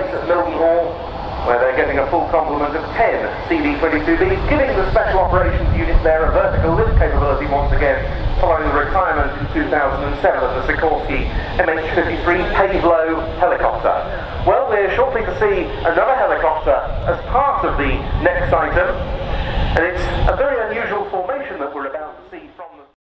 base at Milton Hall, where they're getting a full complement of 10 CD-22Bs, giving the Special Operations Unit there a vertical lift capability once again, following the retirement in 2007 of the Sikorsky MH-53 Pave-Low helicopter. Well, we're shortly to see another helicopter as part of the next item, and it's a